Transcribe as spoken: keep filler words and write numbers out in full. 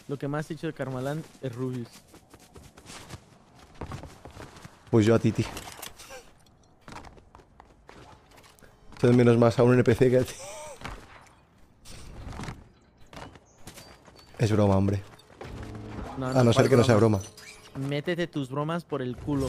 Lo que más he dicho de Carmalán es Rubius. Pues yo a Titi. Echo de menos más a un N P C que a ti. Es broma, hombre. No, A no, no ser ¿cuál que no sea broma? broma. Métete tus bromas por el culo.